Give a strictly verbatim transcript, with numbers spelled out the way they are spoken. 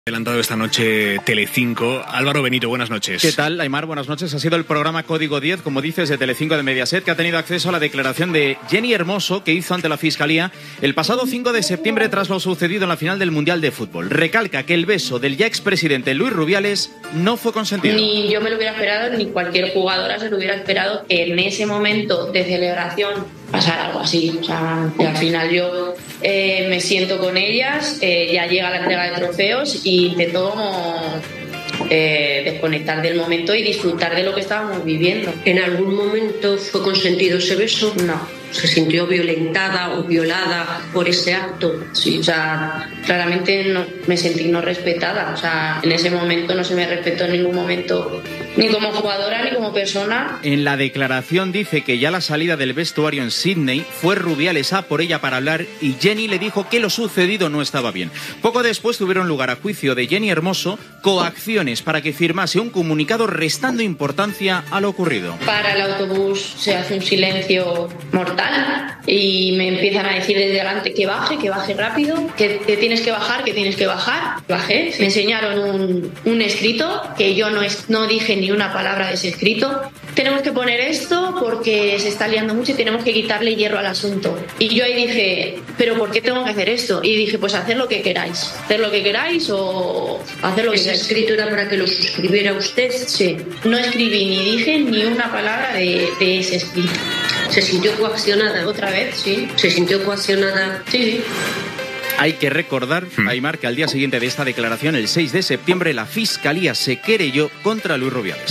Adelantado esta noche Telecinco. Álvaro Benito, buenas noches. ¿Qué tal, Aimar? Buenas noches. Ha sido el programa Código diez, como dices, de Telecinco de Mediaset, que ha tenido acceso a la declaración de Jenny Hermoso, que hizo ante la Fiscalía el pasado cinco de septiembre tras lo sucedido en la final del Mundial de Fútbol. Recalca que el beso del ya expresidente Luis Rubiales no fue consentido. Ni yo me lo hubiera esperado, ni cualquier jugadora se lo hubiera esperado que en ese momento de celebración pasara algo así. O sea, que al final yo eh, me siento con ellas, eh, ya llega la entrega de trofeos y intento como eh, desconectar del momento y disfrutar de lo que estábamos viviendo. ¿En algún momento fue consentido ese beso? No. ¿Se sintió violentada o violada por ese acto? Sí, o sea, claramente no, me sentí no respetada. O sea, en ese momento no se me respetó en ningún momento, ni como jugadora ni como persona. En la declaración dice que ya la salida del vestuario en Sydney fue Rubiales a por ella para hablar y Jenny le dijo que lo sucedido no estaba bien. Poco después tuvieron lugar a juicio de Jenny Hermoso coacciones para que firmase un comunicado restando importancia a lo ocurrido. Para el autobús se hace un silencio mortal y me empiezan a decir desde delante que baje, que baje rápido, que, que tienes que bajar, que tienes que bajar. Bajé, me enseñaron un, un escrito que yo no, es, no dije ni una palabra de ese escrito. Tenemos que poner esto porque se está liando mucho y tenemos que quitarle hierro al asunto. Y yo ahí dije, ¿pero por qué tengo que hacer esto? Y dije, pues hacer lo que queráis. Hacer lo que queráis o hacer lo que ¿Esa queráis. escrito era para que lo suscribiera usted? Sí. No escribí ni dije ni una palabra de, de ese escrito. ¿Se sintió coaccionada? Otra vez, sí. ¿Se sintió coaccionada? Sí, sí. Hay que recordar, Aimar, que al día siguiente de esta declaración, el seis de septiembre, la Fiscalía se querelló contra Luis Rubiales.